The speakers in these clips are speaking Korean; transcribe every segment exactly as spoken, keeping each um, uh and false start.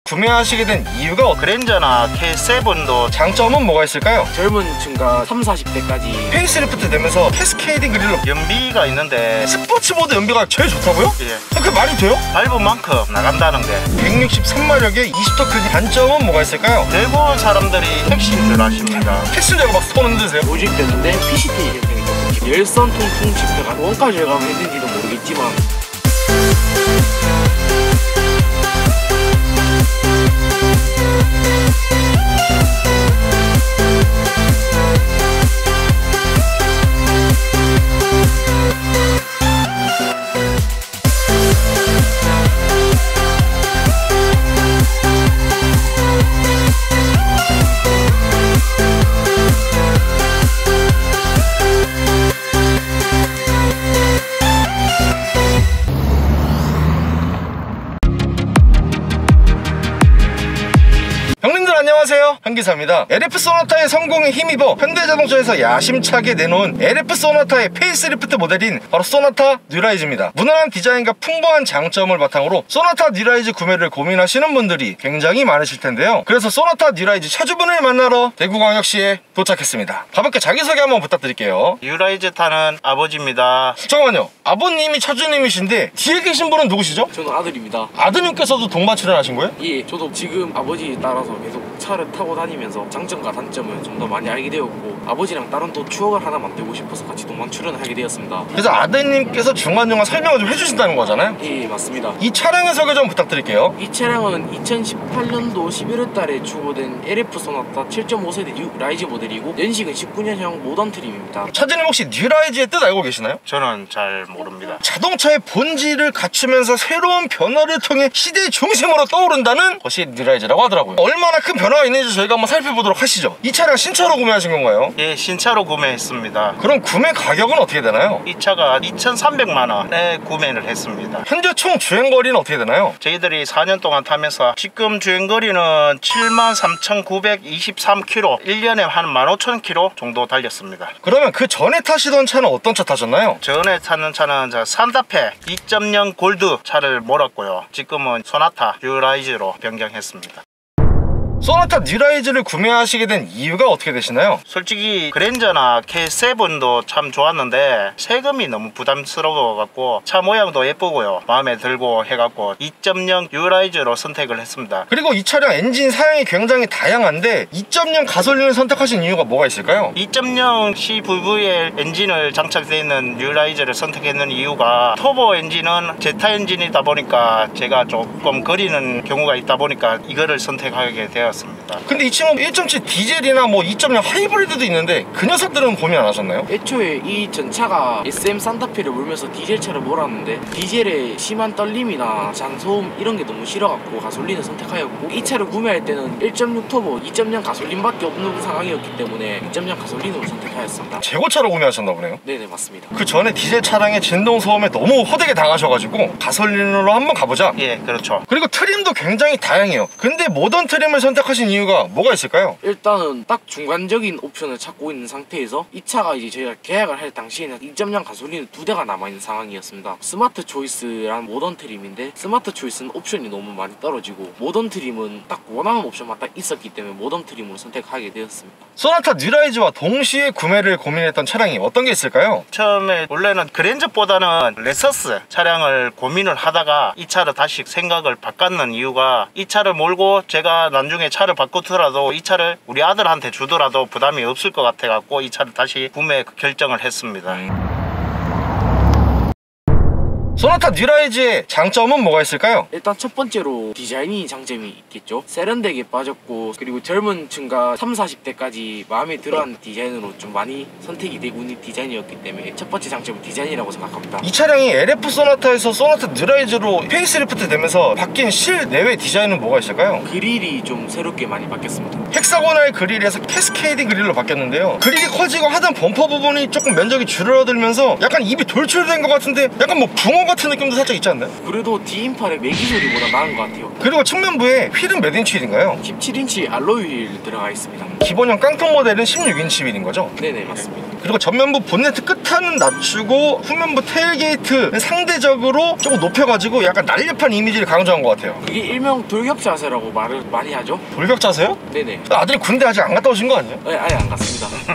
구매하시게 된 이유가 그랜저나 케이 세븐도 장점은 뭐가 있을까요? 젊은 층과 삼, 사십 대까지 페이스리프트 되면서 캐스케이딩 그릴로 연비가 있는데 스포츠 모드 연비가 제일 좋다고요? 예. 그게 말이 돼요? 밟은 만큼 나간다는 게 백육십삼 마력의 이십 터 크기. 단점은 뭐가 있을까요? 대부분 사람들이 택시인 줄 아십니다. 패신저가 막 손 흔드세요? 모집되는데 피씨티 현상이 조금 열선 통풍 시스템가 원가 절감했는지도 모르겠지만 안녕하세요, 한기사입니다. 엘에프 소나타의 성공에 힘입어 현대자동차에서 야심차게 내놓은 엘에프 소나타의 페이스리프트 모델인 바로 소나타 뉴라이즈입니다. 무난한 디자인과 풍부한 장점을 바탕으로 소나타 뉴라이즈 구매를 고민하시는 분들이 굉장히 많으실 텐데요. 그래서 소나타 뉴라이즈 차주분을 만나러 대구광역시에 도착했습니다. 가볍게 자기소개 한번 부탁드릴게요. 뉴라이즈 타는 아버지입니다. 잠깐만요, 아버님이 차주님이신데 뒤에 계신 분은 누구시죠? 저는 아들입니다. 아드님께서도 동반 출연하신 거예요? 예, 저도 지금 아버지 따라서 계속 차를 타고 다니면서 장점과 단점을 좀 더 많이 알게 되었고 아버지랑 다른 또 추억을 하나 만들고 싶어서 같이 동반 출연을 하게 되었습니다. 그래서 아드님께서 중간중간 설명을 좀 해주신다는 거잖아요? 예, 맞습니다. 이 차량의 소개 좀 부탁드릴게요. 이 차량은 이천십팔 년도 십일월 달에 출고된 엘에프 소나타 칠 점 오 세대 뉴라이즈 모델이고 연식은 십구 년형 모던 트림입니다. 차주님 혹시 뉴라이즈의 뜻 알고 계시나요? 저는 잘 모릅니다. 자동차의 본질을 갖추면서 새로운 변화를 통해 시대의 중심으로 떠오른다는 것이 뉴라이즈라고 하더라고요. 얼마나 큰 변화가 있는지 저희가 한번 살펴보도록 하시죠. 이 차량 신차로 구매하신 건가요? 예, 신차로 구매했습니다. 그럼 구매 가격은 어떻게 되나요? 이 차가 이천삼백만 원에 구매를 했습니다. 현재 총 주행거리는 어떻게 되나요? 저희들이 사 년 동안 타면서 지금 주행거리는 칠만 삼천구백이십삼 킬로미터, 일 년에 한 만 오천 킬로미터 정도 달렸습니다. 그러면 그 전에 타시던 차는 어떤 차 타셨나요? 전에 타는 차는 저 산타페 이 점 영 골드 차를 몰았고요. 지금은 소나타 뉴라이즈로 변경했습니다. 소나타 뉴라이즈를 구매하시게 된 이유가 어떻게 되시나요? 솔직히 그랜저나 케이 세븐도 참 좋았는데 세금이 너무 부담스러워 갖고 차 모양도 예쁘고요, 마음에 들고 해갖고 이 점 영 뉴라이즈로 선택을 했습니다. 그리고 이 차량 엔진 사양이 굉장히 다양한데 이 점 영 가솔린을 선택하신 이유가 뭐가 있을까요? 이 점 영 씨브이브이엘 엔진을 장착되어 있는 뉴라이즈를 선택했는 이유가 터보 엔진은 제타 엔진이다 보니까 제가 조금 거리는 경우가 있다 보니까 이거를 선택하게 되었습니다. 근데 이 친구 일 점 칠 디젤이나 뭐 이 점 영 하이브리드도 있는데 그 녀석들은 고민 안 하셨나요? 애초에 이 전차가 에스엠 산타페를 몰면서 디젤차를 몰았는데 디젤의 심한 떨림이나 잔소음 이런 게 너무 싫어갖고 가솔린을 선택하였고 이 차를 구매할 때는 일 점 육 터보 이 점 영 가솔린밖에 없는 상황이었기 때문에 이 점 영 가솔린으로 선택하였습니다. 재고차로 구매하셨나 보네요? 네네, 맞습니다. 그 전에 디젤 차량의 진동 소음에 너무 호되게 당하셔가지고 가솔린으로 한번 가보자. 예, 그렇죠. 그리고 트림도 굉장히 다양해요. 근데 모던 트림을 선택하신 이유가 뭐가 있을까요? 일단은 딱 중간적인 옵션을 찾고 있는 상태에서 이 차가 이제 저희가 계약을 할 당시에는 이 점 영 가솔린 두 대가 남아있는 상황이었습니다. 스마트 초이스란 모던 트림인데 스마트 초이스는 옵션이 너무 많이 떨어지고 모던 트림은 딱 원하는 옵션만 딱 있었기 때문에 모던 트림으로 선택하게 되었습니다. 소나타 뉴라이즈와 동시에 구매를 고민했던 차량이 어떤 게 있을까요? 처음에 원래는 그랜저보다는 레서스 차량을 고민을 하다가 이 차를 다시 생각을 바꿨는 이유가 이 차를 몰고 제가 나중에 차를 바꾸더라도 이 차를 우리 아들한테 주더라도 부담이 없을 것 같아 갖고 이 차를 다시 구매 결정을 했습니다. 음. 소나타 뉴라이즈의 장점은 뭐가 있을까요? 일단 첫 번째로 디자인이 장점이 있겠죠. 세련되게 빠졌고 그리고 젊은 층과 삼, 사십 대까지 마음에 들어하는 디자인으로 좀 많이 선택이 되고 있는 디자인이었기 때문에 첫 번째 장점은 디자인이라고 생각합니다. 이 차량이 엘에프 소나타에서 소나타 뉴라이즈로 페이스리프트 되면서 바뀐 실내외 디자인은 뭐가 있을까요? 그릴이 좀 새롭게 많이 바뀌었습니다. 헥사고널 그릴에서 캐스케이딩 그릴로 바뀌었는데요. 그릴이 커지고 하단 범퍼 부분이 조금 면적이 줄어들면서 약간 입이 돌출된 것 같은데 약간 뭐 붕어 같은 느낌도 살짝 있지 않나요? 그래도 디인팔의 매기 소리보다 나은 것 같아요. 그리고 측면부에 휠은 몇 인치 휠인가요? 십칠 인치 알로이 휠 들어가 있습니다. 기본형 깡통 모델은 십육 인치 휠인 거죠? 네네, 맞습니다. 그리고 전면부 본네트 끝판은 낮추고 후면부 테일게이트는 상대적으로 조금 높여가지고 약간 날렵한 이미지를 강조한 것 같아요. 그게 일명 돌격 자세라고 말을 많이 하죠. 돌격 자세요? 네네. 아들이 군대 아직 안 갔다 오신 거 아니에요? 네, 아예 안 갔습니다.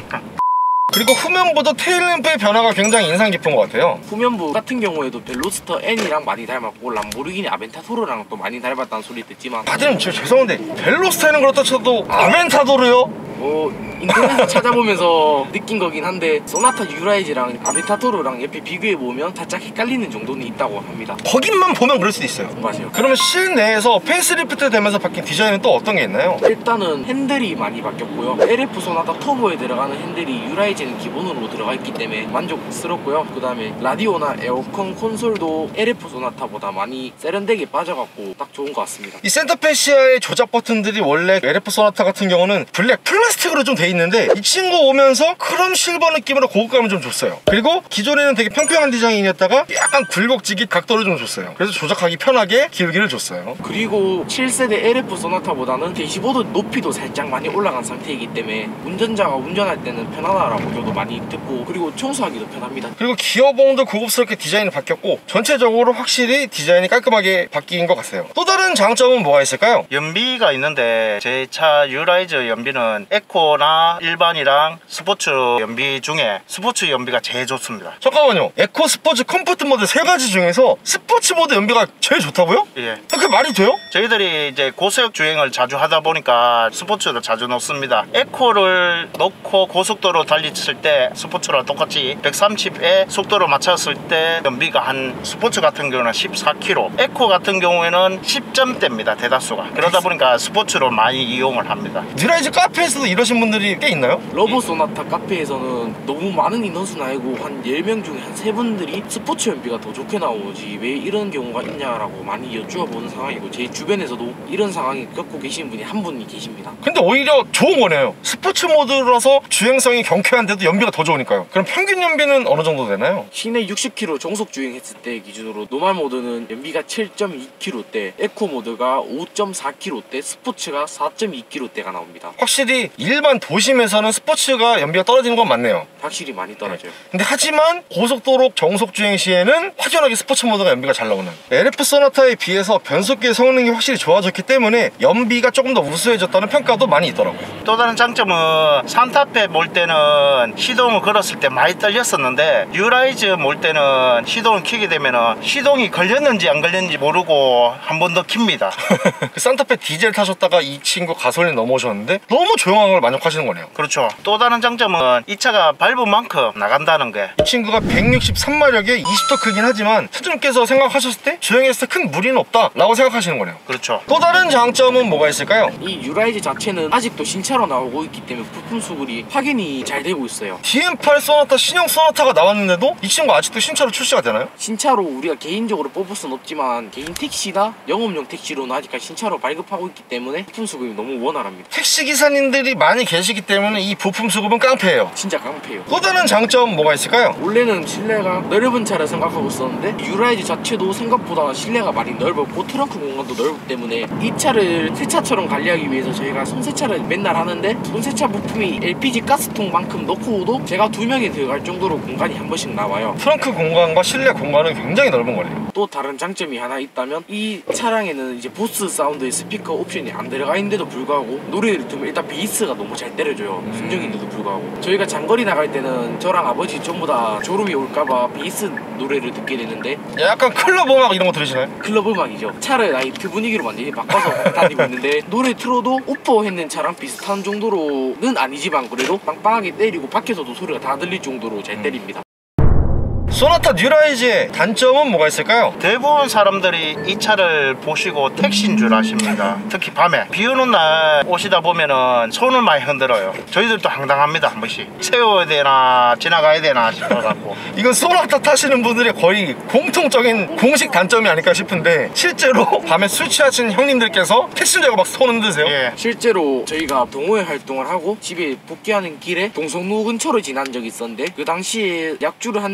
그리고 후면부도 테일램프의 변화가 굉장히 인상 깊은 것 같아요. 후면부 같은 경우에도 벨로스터 N이랑 많이 닮았고 람보르기니 아벤타도르랑 또 많이 닮았다는 소리 듣지만 아들은 저 죄송한데 벨로스타는 그렇다 쳐도 아벤타도르요? 뭐 인터넷에서 찾아보면서 느낀 거긴 한데 소나타 뉴라이즈랑 아벤타도르랑 옆에 비교해보면 살짝 헷갈리는 정도는 있다고 합니다. 거긴만 보면 그럴 수도 있어요. 맞아요. 그러면 실내에서 페이스리프트 되면서 바뀐 디자인은 또 어떤 게 있나요? 일단은 핸들이 많이 바뀌었고요. 엘에프 소나타 터보에 들어가는 핸들이 유라이즈는 기본으로 들어가 있기 때문에 만족스럽고요. 그 다음에 라디오나 에어컨 콘솔도 엘에프 소나타보다 많이 세련되게 빠져갖고 딱 좋은 것 같습니다. 이 센터페시아의 조작 버튼들이 원래 엘에프 소나타 같은 경우는 블랙 플라스틱으로 좀 돼 있는데 이 친구 오면서 크롬 실버 느낌으로 고급감을 좀 줬어요. 그리고 기존에는 되게 평평한 디자인이었다가 약간 굴곡지기 각도를 좀 줬어요. 그래서 조작하기 편하게 기울기를 줬어요. 그리고 칠 세대 엘에프 소나타보다는 대시보드 높이도 살짝 많이 올라간 상태이기 때문에 운전자가 운전할 때는 편하다라고 저도 많이 듣고, 그리고 청소하기도 편합니다. 그리고 기어봉도 고급스럽게 디자인이 바뀌었고 전체적으로 확실히 디자인이 깔끔하게 바뀐 것 같아요. 또 다른 장점은 뭐가 있을까요? 연비가 있는데 제 차 유라이즈 연비는 에코나 일반이랑 스포츠 연비 중에 스포츠 연비가 제일 좋습니다. 잠깐만요. 에코, 스포츠, 컴포트 모드 세 가지 중에서 스포츠 모드 연비가 제일 좋다고요? 예. 그게 말이 돼요? 저희들이 이제 고속 주행을 자주 하다 보니까 스포츠를 자주 넣습니다. 에코를 넣고 고속도로 달리칠 때 스포츠랑 똑같이 백삼십에 속도를 맞췄을 때 연비가 한 스포츠 같은 경우는 십사 킬로미터, 에코 같은 경우에는 십 점대입니다. 대다수가. 그러다 보니까 스포츠로 많이 이용을 합니다. 뉴라이즈 카페에서도 이러신 분들이 꽤 있나요? 러브 소나타 카페에서는 너무 많은 인원수는 아니고 한 열 명 중에 한 세 분들이 스포츠 연비가 더 좋게 나오지 왜 이런 경우가 있냐라고 많이 여쭈어보는 상황이고, 제 주변에서도 이런 상황이 겪고 계시는 분이 한 분이 계십니다. 근데 오히려 좋은 거네요. 스포츠 모드라서 주행성이 경쾌한데도 연비가 더 좋으니까요. 그럼 평균 연비는 어느 정도 되나요? 시내 육십 킬로미터 정속 주행했을 때 기준으로 노말 모드는 연비가 칠 점 이 킬로미터대, 에코 모드가 오 점 사 킬로미터대, 스포츠가 사 점 이 킬로미터대가 나옵니다. 확실히 일반 도심에서는 스포츠가 연비가 떨어지는 건 맞네요. 확실히 많이 떨어져요. 근데 하지만 고속도로 정속 주행 시에는 확연하게 스포츠 모드가 연비가 잘 나오는, 엘에프 소나타에 비해서 변속기의 성능이 확실히 좋아졌기 때문에 연비가 조금 더 우수해졌다는 평가도 많이 있더라고요. 또 다른 장점은 산타페 몰 때는 시동을 걸었을 때 많이 떨렸었는데 뉴라이즈 몰 때는 시동을 켜게 되면 시동이 걸렸는지 안 걸렸는지 모르고 한 번 더 킵니다. 그 산타페 디젤 타셨다가 이 친구 가솔린 넘어오셨는데 너무 조용한 걸 만족하시는 거네요. 그렇죠. 또 다른 장점은 이 차가 밟은 만큼 나간다는 게, 이 친구가 백육십삼 마력에 이십 도 크긴 하지만 수준께서 생각하셨을 때 주행했을 때 큰 무리는 없다 라고 생각하시는 거네요. 그렇죠. 또 다른 장점은 뭐가 있을까요? 이 유라이즈 자체는 아직도 신차로 나오고 있기 때문에 부품 수급이 확인이 잘 되고 있어요. 디엠 팔 소나타, 신형 소나타가 나왔는데도 이 친구 아직도 신차로 출시가 되나요? 신차로 우리가 개인적으로 뽑을 순 없지만 개인 택시나 영업용 택시로는 아직까지 신차로 발급하고 있기 때문에 부품 수급이 너무 원활합니다. 택시 기사님들이 많이 계시기 때문에 이 부품 수급은 깡패예요. 진짜 깡패예요. 또 다른 장점 뭐가 있을까요? 원래는 실내가 넓은 차를 생각하고 있었는데 유라이즈 자체도 생각보다 실내가 많이 넓었고 트렁크 공간도 넓기 때문에 이 차를 새 차처럼 관리하기 위해서 저희가 손세차를 맨날 하는데, 손세차 부품이 엘피지 가스통만큼 넣고도 제가 두 명이 들어갈 정도로 공간이 한 번씩 나와요. 트렁크 공간과 실내 공간은 굉장히 넓은 거네요. 또 다른 장점이 하나 있다면 이 차량에는 이제 보스 사운드의 스피커 옵션이 안 들어가 있는데도 불구하고 노래를 들으면 일단 베이스가 너무 잘 때려줘요. 순정인데도 불구하고 저희가 장거리 나갈 때는 저랑 아버지 전부 다 졸음이 올까봐 베이스 노래를 듣게 되는데, 약간 클럽 음악 이런 거 들으시나요? 클럽 음악이죠. 차를 나이트 분위기로 완전히 바꿔서 다니고 있는데 노래 틀어도 오퍼 했는 차랑 비슷한 정도로는 아니지만 그래도 빵빵하게 때리고 밖에서도 소리가 다 들릴 정도로 잘 때립니다. 소나타 뉴라이즈의 단점은 뭐가 있을까요? 대부분 사람들이 이 차를 보시고 택시인 줄 아십니다. 특히 밤에 비 오는 날 오시다 보면은 손을 많이 흔들어요. 저희들도 황당합니다. 한 번씩 세워야 되나 지나가야 되나 싶어갖고. 이건 소나타 타시는 분들의 거의 공통적인 공식 단점이 아닐까 싶은데, 실제로 밤에 술 취하신 형님들께서 택시자가 막 손 흔드세요? 예. 실제로 저희가 동호회 활동을 하고 집에 복귀하는 길에 동성로 근처로 지난 적이 있었는데, 그 당시에 약주를 한두 잔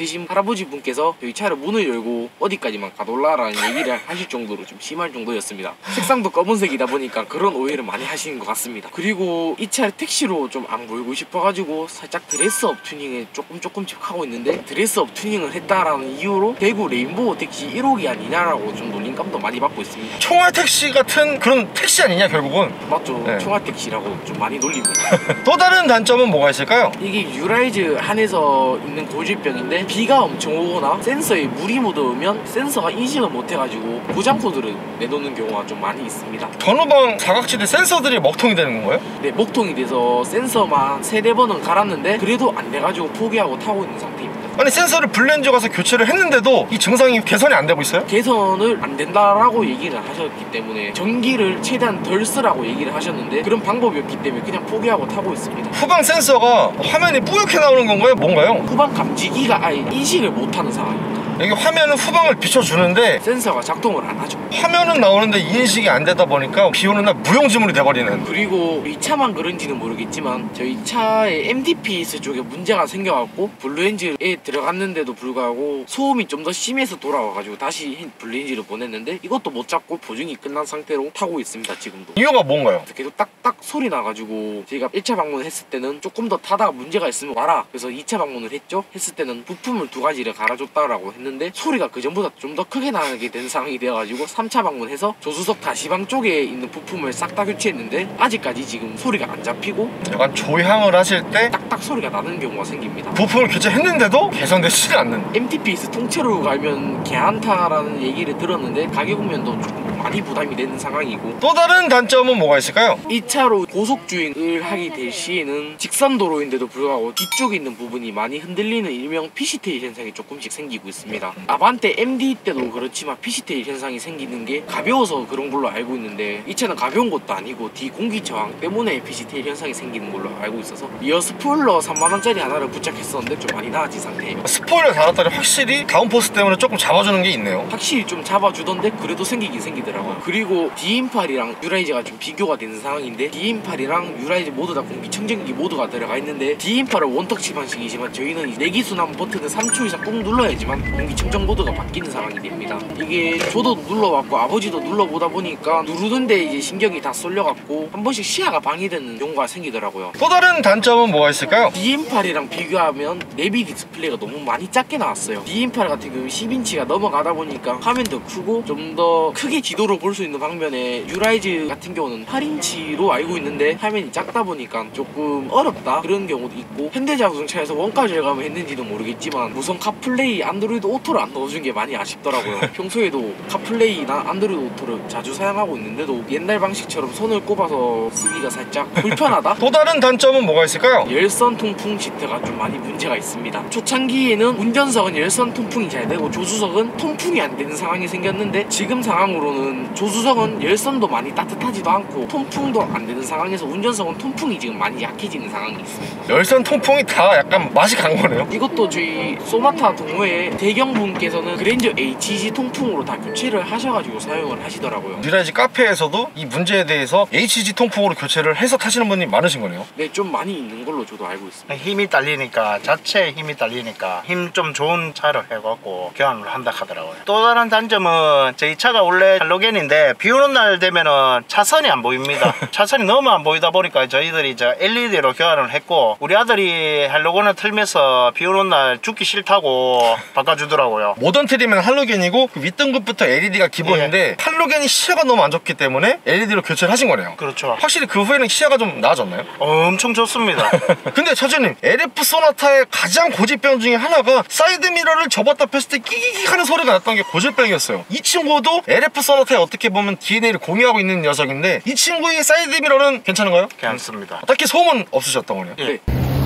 계신 할아버지 분께서 저희 차를 문을 열고 어디까지만 가돌라라는 얘기를 하실 정도로 좀 심할 정도였습니다. 색상도 검은색이다 보니까 그런 오해를 많이 하시는 것 같습니다. 그리고 이 차를 택시로 좀 안 보이고 싶어가지고 살짝 드레스업 튜닝을 조금 조금씩 하고 있는데, 드레스업 튜닝을 했다라는 이유로 대구 레인보우 택시 일 호기 아니냐라고 좀 놀림감도 많이 받고 있습니다. 총알 택시 같은 그런 택시 아니냐 결국은. 맞죠? 네. 총알 택시라고 좀 많이 놀립니다. 또 다른 단점은 뭐가 있을까요? 이게 유라이즈 안에서 있는 고질병인데, 비가 엄청 오거나 센서에 물이 묻으면 센서가 인식을 못해가지고 고장 코드를 내놓는 경우가 좀 많이 있습니다. 전후방 사각지대 센서들이 먹통이 되는 건가요? 네, 먹통이 돼서 센서만 세네 번은 갈았는데 그래도 안 돼가지고 포기하고 타고 있는 상태입니다. 아니 센서를 블렌저 가서 교체를 했는데도 이 증상이 개선이 안 되고 있어요? 개선을 안 된다라고 얘기를 하셨기 때문에 전기를 최대한 덜 쓰라고 얘기를 하셨는데, 그런 방법이 없기 때문에 그냥 포기하고 타고 있습니다. 후방 센서가 화면이 뿌옇게 나오는 건가요? 뭔가요? 후방 감지기가 아예 인식을 못하는 상황입니다. 여기 화면은 후방을 비춰주는데 센서가 작동을 안 하죠. 화면은 나오는데 인식이 안 되다 보니까 비 오는 날 무용지물이 돼버리는. 그리고 이 차만 그런지는 모르겠지만 저희 차의 엠디피에스 쪽에 문제가 생겨갖고 블루엔진에 들어갔는데도 불구하고 소음이 좀 더 심해서 돌아와가지고 다시 블루엔진을 보냈는데, 이것도 못 잡고 보증이 끝난 상태로 타고 있습니다. 지금도. 이유가 뭔가요? 계속 딱딱 소리 나가지고 저희가 일 차 방문을 했을 때는 조금 더 타다가 문제가 있으면 와라, 그래서 이 차 방문을 했죠. 했을 때는 부품을 두 가지를 갈아줬다라고 했는데 소리가 그 전보다 좀 더 크게 나게 된 상황이 되어가지고 삼 차 방문해서 조수석 다시방 쪽에 있는 부품을 싹 다 교체했는데 아직까지 지금 소리가 안 잡히고 약간 조향을 하실 때 딱딱 소리가 나는 경우가 생깁니다. 부품을 교체했는데도 개선되지 않는. 엠티피에스 통째로 갈면 개안타라는 얘기를 들었는데 가격 면도 조금 많이 부담이 되는 상황이고, 또 다른 단점은 뭐가 있을까요? 이 차로 고속주행을 하게 될 시에는 직선도로인데도 불구하고 뒤쪽에 있는 부분이 많이 흔들리는 일명 피시테일 현상이 조금씩 생기고 있습니다. 아반떼 엠디 때도 그렇지만 피시테일 현상이 생기는 게 가벼워서 그런 걸로 알고 있는데, 이 차는 가벼운 것도 아니고 뒤 공기 저항 때문에 피시테일 현상이 생기는 걸로 알고 있어서 리어 스포일러 삼만 원짜리 하나를 부착했었는데 좀 많이 나아진 상태예요. 스포일러 달았더니 확실히 다운포스 때문에 조금 잡아주는 게 있네요. 확실히 좀 잡아주던데 그래도 생기긴 생기더라고요. 그리고 디인팔이랑 유라이즈가 좀 비교가 되는 상황인데, 디인팔이랑 유라이즈 모두 다 공기청정기 모드가 들어가 있는데, 디인팔은 원터치 방식이지만 저희는 내기순환 버튼을 삼 초 이상 꾹 눌러야지만 공기청정 모드가 바뀌는 상황이 됩니다. 이게 저도 눌러봤고 아버지도 눌러보다 보니까 누르는데 이제 신경이 다 쏠려갖고 한 번씩 시야가 방해되는 경우가 생기더라고요. 또 다른 단점은 뭐가 있을까요? 디인팔이랑 비교하면 내비 디스플레이가 너무 많이 작게 나왔어요. 디인팔 같은 경우 십 인치가 넘어가다 보니까 화면도 크고 좀 더 크게 지도를 볼 수 있는 방면에, 유라이즈 같은 경우는 팔 인치로 알고 있는데 화면이 작다 보니까 조금 어렵다 그런 경우도 있고, 현대자동차에서 원가 절감을 했는지도 모르겠지만 무선 카플레이 안드로이드 오토를 안 넣어준 게 많이 아쉽더라고요. 평소에도 카플레이나 안드로이드 오토를 자주 사용하고 있는데도 옛날 방식처럼 손을 꼽아서 쓰기가 살짝 불편하다? 또 다른 단점은 뭐가 있을까요? 열선 통풍 시트가 좀 많이 문제가 있습니다. 초창기에는 운전석은 열선 통풍이 잘 되고 조수석은 통풍이 안 되는 상황이 생겼는데, 지금 상황으로는 조수석은 열선도 많이 따뜻하지도 않고 통풍도 안 되는 상황에서 운전석은 통풍이 지금 많이 약해지는 상황이 있습니다. 열선 통풍이 다 약간 맛이 간 거네요. 이것도 저희 소나타 동호회 대경분께서는 그랜저 에이치지 통풍으로 다 교체를 하셔가지고 사용을 하시더라고요. 유라이즈 카페에서도 이 문제에 대해서 에이치지 통풍으로 교체를 해서 타시는 분이 많으신 거네요. 네, 좀 많이 있는 걸로 저도 알고 있습니다. 힘이 딸리니까, 자체에 힘이 딸리니까 힘 좀 좋은 차를 해갖고 교환을 한다 하더라고요. 또 다른 단점은 저희 차가 원래 할로겐인데 비 오는 날 되면은 차선이 안 보입니다. 차선이 너무 안 보이다 보니까 저희들이 이제 엘이디로 교환을 했고, 우리 아들이 할로겐을 틀면서 비 오는 날 죽기 싫다고 바꿔주더라고요. 모던 트림은 할로겐이고 그 윗등급부터 엘이디가 기본인데, 예. 할로겐이 시야가 너무 안 좋기 때문에 엘이디로 교체를 하신 거네요. 그렇죠. 확실히 그 후에는 시야가 좀 나아졌나요? 엄청 좋습니다. 근데 차주님, 엘에프 소나타의 가장 고질병 중에 하나가 사이드미러를 접었다 폈을 때 끼기기 하는 소리가 났던 게 고질병이었어요. 이 친구도 엘에프 소나타에 어떻게 보면 디엔에이를 공유하고 있는 녀석인데, 이 친구의 사이드미러는 괜찮은가요? 괜찮습니다. 딱히 소음은 없으셨던 거네요. 예. 네.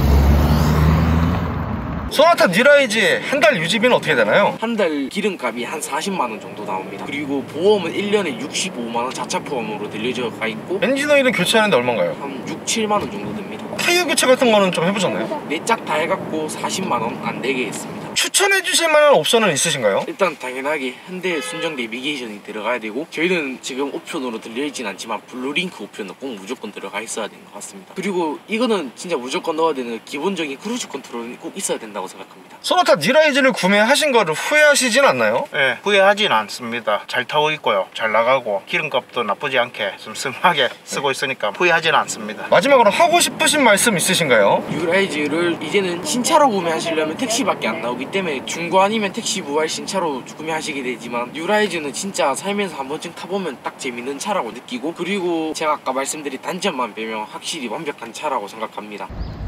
소나타 뉴라이즈의 한 달 유지비는 어떻게 되나요? 한 달 기름값이 한 사십만 원 정도 나옵니다. 그리고 보험은 일 년에 육십오만 원 자차 포함으로 들려져 가 있고 엔진 오일은 교체하는데 얼마인가요? 한 육, 칠만 원 정도 듭니다. 타이어 교체 같은 거는 좀 해보셨나요? 네 짝 다 해갖고 사십만 원 안 되게 했습니다. 추천해 주실 만한 옵션은 있으신가요? 일단 당연하게 현대 순정 내비게이션이 들어가야 되고, 저희는 지금 옵션으로 들려있진 않지만 블루링크 옵션은 꼭 무조건 들어가 있어야 되는 것 같습니다. 그리고 이거는 진짜 무조건 넣어야 되는 기본적인 크루즈 컨트롤이 꼭 있어야 된다고 생각합니다. 소나타 뉴라이즈를 구매하신 거를 후회하시진 않나요? 네, 후회하진 않습니다. 잘 타고 있고요, 잘 나가고 기름값도 나쁘지 않게 슴슴하게 쓰고 있으니까 후회하진 않습니다. 마지막으로 하고 싶으신 말씀 있으신가요? 뉴라이즈를 이제는 신차로 구매하시려면 택시밖에 안 나오기 때문에 중고 아니면 택시 부활 신차로 구매하시게 되지만, 뉴라이즈는 진짜 살면서 한 번쯤 타보면 딱 재밌는 차라고 느끼고, 그리고 제가 아까 말씀드린 단점만 빼면 확실히 완벽한 차라고 생각합니다.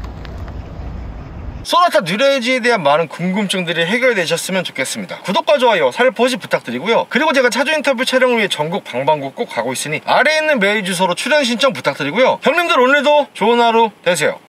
소나타 뉴라이즈에 대한 많은 궁금증들이 해결되셨으면 좋겠습니다. 구독과 좋아요 살포시 부탁드리고요. 그리고 제가 차주 인터뷰 촬영을 위해 전국 방방곡 꼭 가고 있으니 아래에 있는 메일 주소로 출연 신청 부탁드리고요. 형님들 오늘도 좋은 하루 되세요.